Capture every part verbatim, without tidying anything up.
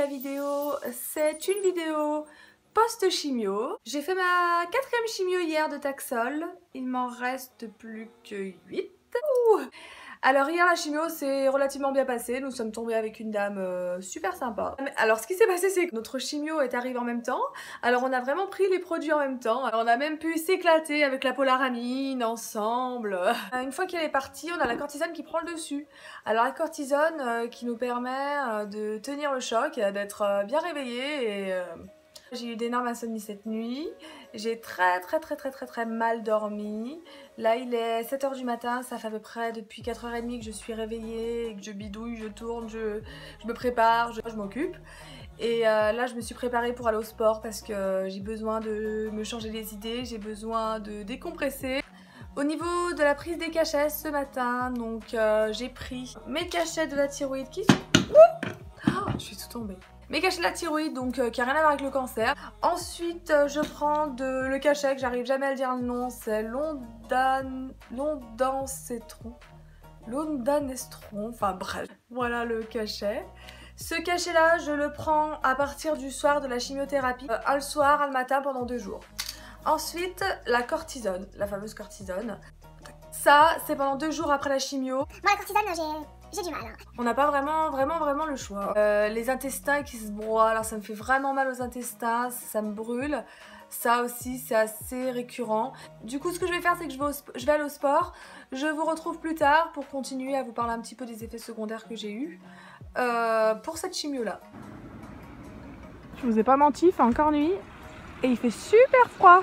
la vidéo, c'est une vidéo post-chimio. J'ai fait ma quatrième chimio hier de Taxol, il m'en reste plus que huit. Ouh. Alors hier la chimio s'est relativement bien passée, nous sommes tombés avec une dame euh, super sympa. Alors ce qui s'est passé c'est que notre chimio est arrivé en même temps, alors on a vraiment pris les produits en même temps, alors, on a même pu s'éclater avec la polaramine ensemble. Une fois qu'elle est partie, on a la cortisone qui prend le dessus. Alors la cortisone euh, qui nous permet euh, de tenir le choc, d'être euh, bien réveillé et... Euh... J'ai eu d'énormes insomnies cette nuit, j'ai très très très très très très mal dormi. Là il est sept heures du matin, ça fait à peu près depuis quatre heures trente que je suis réveillée, que je bidouille, je tourne, je, je me prépare, je, je m'occupe. Et euh, là je me suis préparée pour aller au sport parce que j'ai besoin de me changer les idées, j'ai besoin de décompresser. Au niveau de la prise des cachets ce matin, donc euh, j'ai pris mes cachets de la thyroïde qui sont... Oh, je suis tout tombée. Mes cachets de la thyroïde, donc euh, qui n'a rien à voir avec le cancer. Ensuite, euh, je prends de, le cachet que j'arrive jamais à le dire le nom, c'est Londan... Londancetron. Londanestron, enfin bref. Voilà le cachet. Ce cachet là, je le prends à partir du soir de la chimiothérapie. Euh, un le soir, un le matin pendant deux jours. Ensuite, la cortisone, la fameuse cortisone. Ça, c'est pendant deux jours après la chimio. Moi, la cortisone, j'ai... J'ai du mal. Hein. On n'a pas vraiment, vraiment, vraiment le choix. Euh, les intestins qui se broient, alors ça me fait vraiment mal aux intestins, ça me brûle. Ça aussi, c'est assez récurrent. Du coup, ce que je vais faire, c'est que je vais, au je vais aller au sport. Je vous retrouve plus tard pour continuer à vous parler un petit peu des effets secondaires que j'ai eus euh, pour cette chimio-là. Je vous ai pas menti, il fait encore nuit et il fait super froid.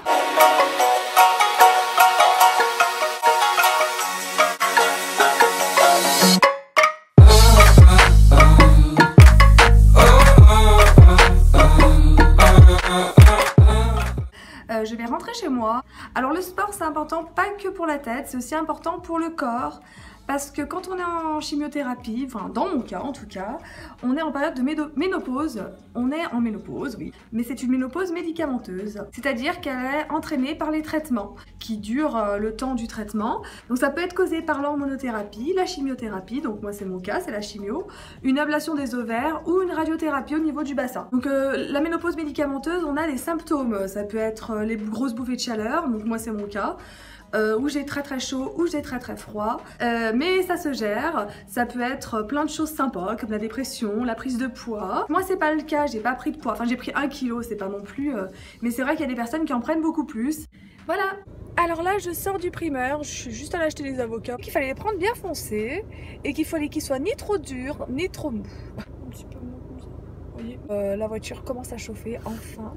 Euh, je vais rentrer chez moi. Alors le sport c'est important pas que pour la tête, c'est aussi important pour le corps. Parce que quand on est en chimiothérapie, enfin dans mon cas en tout cas, on est en période de ménopause. On est en ménopause, oui. Mais c'est une ménopause médicamenteuse. C'est-à-dire qu'elle est entraînée par les traitements qui durent euh, le temps du traitement. Donc ça peut être causé par l'hormonothérapie, la chimiothérapie, donc moi c'est mon cas, c'est la chimio, une ablation des ovaires ou une radiothérapie au niveau du bassin. Donc euh, la ménopause médicamenteuse, on a des symptômes. Ça peut être euh, les grosses bouffées de chaleur, donc moi c'est mon cas. Euh, où j'ai très très chaud, où j'ai très très froid, euh, mais ça se gère. Ça peut être plein de choses sympas comme la dépression, la prise de poids. Moi c'est pas le cas, j'ai pas pris de poids, enfin j'ai pris un kilo, c'est pas non plus, euh... mais c'est vrai qu'il y a des personnes qui en prennent beaucoup plus. Voilà. Alors là je sors du primeur, je suis juste allée acheter des avocats, qu'il fallait les prendre bien foncés et qu'il fallait qu'ils soient ni trop durs ni trop mous. Un petit peu mou comme ça, vous voyez. Euh, la voiture commence à chauffer enfin.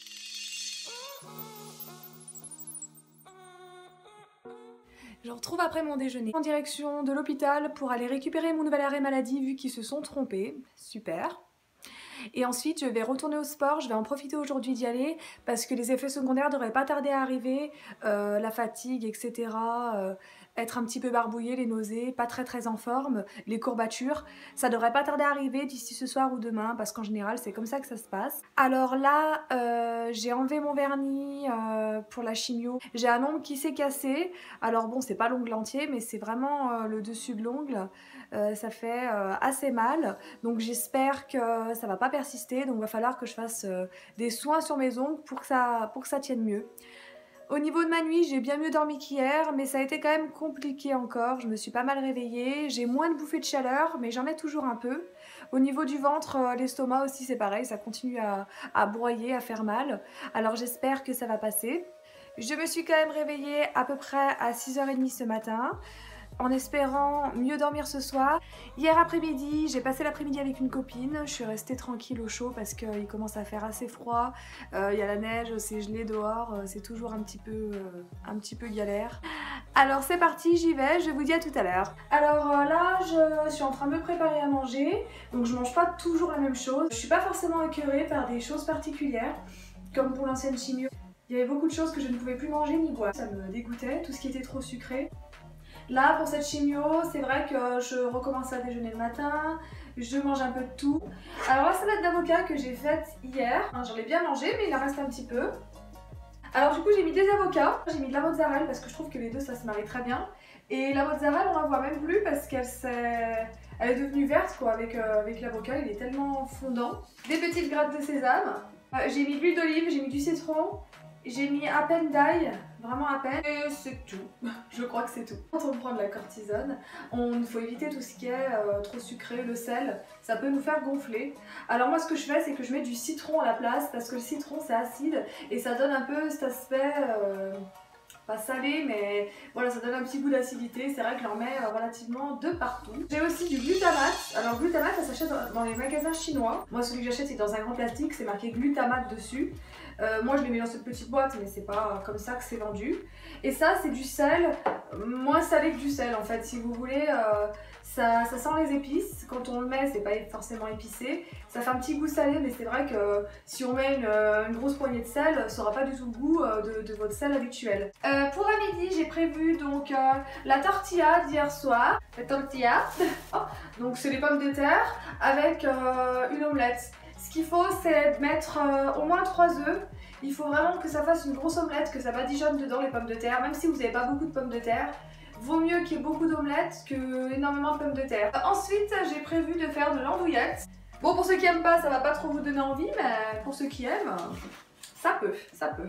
Je retrouve après mon déjeuner en direction de l'hôpital pour aller récupérer mon nouvel arrêt maladie vu qu'ils se sont trompés. Super. Et ensuite je vais retourner au sport, je vais en profiter aujourd'hui d'y aller parce que les effets secondaires devraient pas tarder à arriver, euh, la fatigue, et cetera. Euh, être un petit peu barbouillé, les nausées, pas très très en forme, les courbatures, ça devrait pas tarder à arriver d'ici ce soir ou demain parce qu'en général c'est comme ça que ça se passe. Alors là euh, j'ai enlevé mon vernis euh, pour la chimio, j'ai un ongle qui s'est cassé, alors bon c'est pas l'ongle entier mais c'est vraiment euh, le dessus de l'ongle, euh, ça fait euh, assez mal donc j'espère que ça va pas persister donc va falloir que je fasse euh, des soins sur mes ongles pour que ça, pour que ça tienne mieux. Au niveau de ma nuit, j'ai bien mieux dormi qu'hier, mais ça a été quand même compliqué encore. Je me suis pas mal réveillée, j'ai moins de bouffées de chaleur, mais j'en ai toujours un peu. Au niveau du ventre, l'estomac aussi c'est pareil, ça continue à, à broyer, à faire mal. Alors j'espère que ça va passer. Je me suis quand même réveillée à peu près à six heures trente ce matin, en espérant mieux dormir ce soir. Hier après-midi, j'ai passé l'après-midi avec une copine, je suis restée tranquille au chaud parce qu'il commence à faire assez froid, euh, il y a la neige, c'est gelé dehors, c'est toujours un petit peu, euh, un petit peu galère. Alors c'est parti, j'y vais, je vous dis à tout à l'heure. Alors euh, là, je suis en train de me préparer à manger, donc je mange pas toujours la même chose. Je suis pas forcément écœurée par des choses particulières, comme pour l'ancienne chimio. Il y avait beaucoup de choses que je ne pouvais plus manger ni boire, ça me dégoûtait, tout ce qui était trop sucré. Là pour cette chimio, c'est vrai que je recommence à déjeuner le matin, je mange un peu de tout. Alors la salade d'avocat que j'ai faite hier, j'en ai bien mangé mais il en reste un petit peu. Alors du coup j'ai mis des avocats, j'ai mis de la mozzarella parce que je trouve que les deux ça se marie très bien. Et la mozzarella on la voit même plus parce qu'elle s'est Elle est devenue verte quoi avec, euh, avec l'avocat, il est tellement fondant. Des petites grattes de sésame. Euh, j'ai mis de l'huile d'olive, j'ai mis du citron. J'ai mis à peine d'ail, vraiment à peine, et c'est tout. Je crois que c'est tout. Quand on prend de la cortisone, il faut éviter tout ce qui est euh, trop sucré, le sel, ça peut nous faire gonfler. Alors moi ce que je fais c'est que je mets du citron à la place parce que le citron c'est acide et ça donne un peu cet aspect, euh, pas salé mais voilà ça donne un petit goût d'acidité, c'est vrai que j'en mets euh, relativement de partout. J'ai aussi du glutamate, alors glutamate ça s'achète dans, dans les magasins chinois. Moi celui que j'achète c'est dans un grand plastique, c'est marqué glutamate dessus. Euh, moi je l'ai mis dans cette petite boîte mais c'est pas comme ça que c'est vendu. Et ça c'est du sel, moins salé que du sel en fait si vous voulez. Euh, ça, ça sent les épices, quand on le met c'est pas forcément épicé. Ça fait un petit goût salé mais c'est vrai que si on met une, une grosse poignée de sel, ça aura pas du tout le goût de, de votre sel habituel. Euh, pour la midi j'ai prévu donc euh, la tortilla d'hier soir. La tortilla, oh, donc c'est les pommes de terre avec euh, une omelette. Ce qu'il faut c'est mettre euh, au moins trois œufs. Il faut vraiment que ça fasse une grosse omelette, que ça badigeonne dedans les pommes de terre, même si vous n'avez pas beaucoup de pommes de terre. Vaut mieux qu'il y ait beaucoup d'omelettes que énormément de pommes de terre. Euh, ensuite j'ai prévu de faire de l'andouillette. Bon pour ceux qui aiment pas ça va pas trop vous donner envie, mais pour ceux qui aiment, ça peut, ça peut.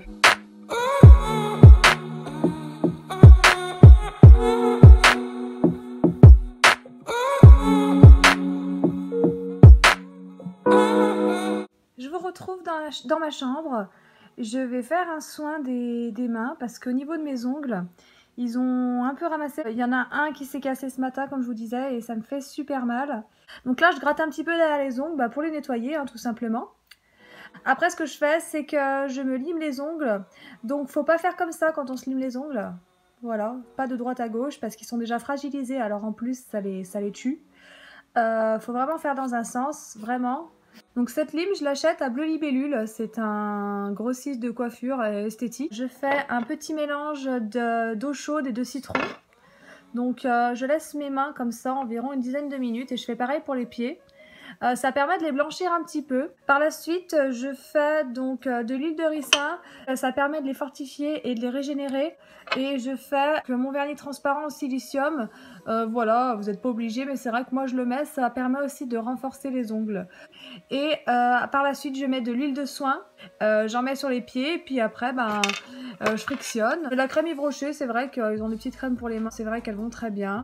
Je vous retrouve dans, la, dans ma chambre. Je vais faire un soin des, des mains parce qu'au niveau de mes ongles, ils ont un peu ramassé. Il y en a un qui s'est cassé ce matin comme je vous disais et ça me fait super mal. Donc là je gratte un petit peu derrière les ongles bah, pour les nettoyer hein, tout simplement. Après ce que je fais c'est que je me lime les ongles. Donc faut pas faire comme ça quand on se lime les ongles. Voilà, pas de droite à gauche parce qu'ils sont déjà fragilisés alors en plus ça les, ça les tue. Euh, faut vraiment faire dans un sens, vraiment. Donc cette lime je l'achète à Bleu Libellule, c'est un grossiste de coiffure esthétique. Je fais un petit mélange d'eau chaude et de citron. Donc euh, je laisse mes mains comme ça environ une dizaine de minutes et je fais pareil pour les pieds. Euh, ça permet de les blanchir un petit peu. Par la suite je fais donc euh, de l'huile de ricin, euh, ça permet de les fortifier et de les régénérer. Et je fais mon vernis transparent au silicium, euh, voilà, vous n'êtes pas obligé mais c'est vrai que moi je le mets, ça permet aussi de renforcer les ongles. Et euh, par la suite je mets de l'huile de soin, euh, j'en mets sur les pieds et puis après ben, euh, je frictionne. De la crème Yves Rocher, c'est vrai qu'ils ont des petites crèmes pour les mains, c'est vrai qu'elles vont très bien.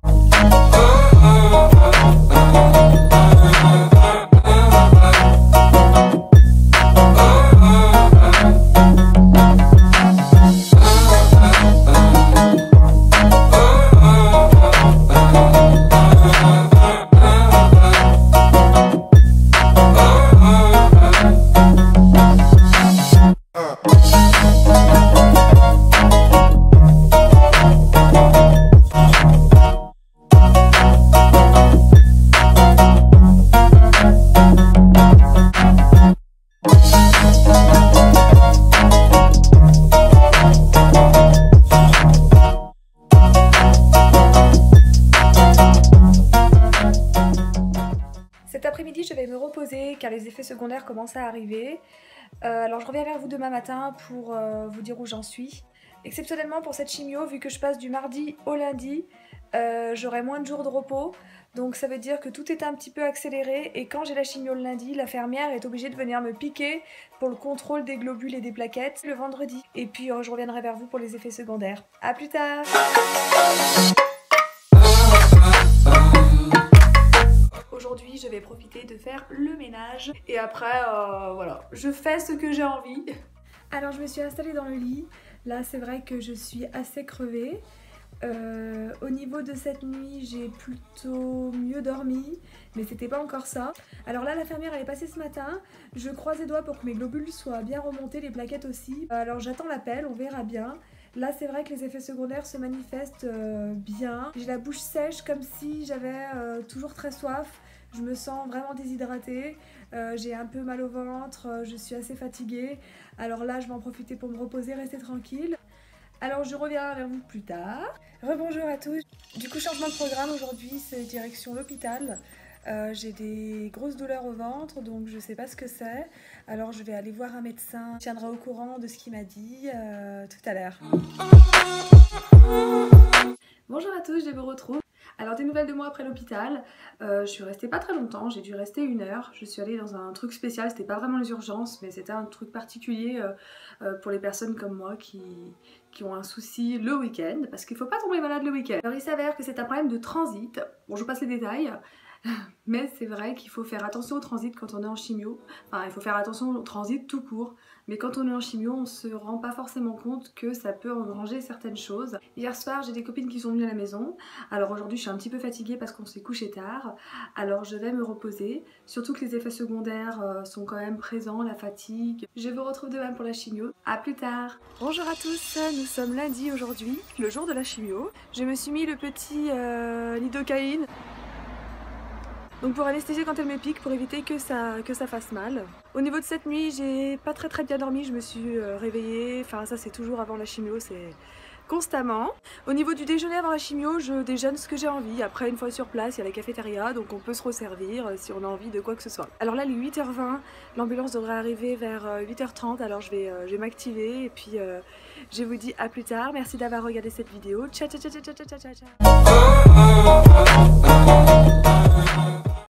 Cet après-midi, je vais me reposer car les effets secondaires commencent à arriver. Euh, alors je reviens vers vous demain matin pour euh, vous dire où j'en suis. Exceptionnellement pour cette chimio, vu que je passe du mardi au lundi, euh, j'aurai moins de jours de repos. Donc ça veut dire que tout est un petit peu accéléré et quand j'ai la chimio le lundi, l'infirmière est obligée de venir me piquer pour le contrôle des globules et des plaquettes le vendredi. Et puis euh, je reviendrai vers vous pour les effets secondaires. A plus tard! Aujourd'hui, je vais profiter de faire le ménage et après, euh, voilà, je fais ce que j'ai envie. Alors, je me suis installée dans le lit. Là, c'est vrai que je suis assez crevée. Euh, au niveau de cette nuit, j'ai plutôt mieux dormi, mais c'était pas encore ça. Alors là, l'infirmière elle est passée ce matin. Je croise les doigts pour que mes globules soient bien remontés, les plaquettes aussi. Alors j'attends l'appel, on verra bien. Là, c'est vrai que les effets secondaires se manifestent euh, bien. J'ai la bouche sèche comme si j'avais euh, toujours très soif. Je me sens vraiment déshydratée, euh, j'ai un peu mal au ventre, euh, je suis assez fatiguée. Alors là, je vais en profiter pour me reposer, rester tranquille. Alors je reviens vers vous plus tard. Rebonjour à tous. Du coup, changement de programme aujourd'hui, c'est direction l'hôpital. Euh, j'ai des grosses douleurs au ventre, donc je sais pas ce que c'est. Alors je vais aller voir un médecin. Je tiendrai au courant de ce qu'il m'a dit euh, tout à l'heure. Bonjour à tous, je me retrouve. Alors des nouvelles de moi après l'hôpital, euh, je suis restée pas très longtemps, j'ai dû rester une heure. Je suis allée dans un truc spécial, c'était pas vraiment les urgences, mais c'était un truc particulier euh, euh, pour les personnes comme moi qui, qui ont un souci le week-end, parce qu'il faut pas tomber malade le week-end. Alors il s'avère que c'est un problème de transit, bon je vous passe les détails, mais c'est vrai qu'il faut faire attention au transit quand on est en chimio, enfin il faut faire attention au transit tout court, mais quand on est en chimio on se rend pas forcément compte que ça peut engranger certaines choses. Hier soir j'ai des copines qui sont venues à la maison, alors aujourd'hui je suis un petit peu fatiguée parce qu'on s'est couché tard, alors je vais me reposer, surtout que les effets secondaires euh, sont quand même présents, la fatigue. Je vous retrouve demain pour la chimio, à plus tard. Bonjour à tous, nous sommes lundi aujourd'hui, le jour de la chimio. Je me suis mis le petit euh, lidocaïne. Donc pour anesthésier quand elle me pique, pour éviter que ça, que ça fasse mal. Au niveau de cette nuit, j'ai pas très très bien dormi, je me suis euh, réveillée, enfin ça c'est toujours avant la chimio, c'est constamment. Au niveau du déjeuner avant la chimio, je déjeune ce que j'ai envie. Après une fois sur place, il y a la cafétéria, donc on peut se resservir euh, si on a envie de quoi que ce soit. Alors là, il est huit heures vingt, l'ambulance devrait arriver vers euh, huit heures trente, alors je vais, euh, je vais m'activer et puis euh, je vous dis à plus tard. Merci d'avoir regardé cette vidéo. Ciao ciao ciao ciao ciao ciao ciao ciao.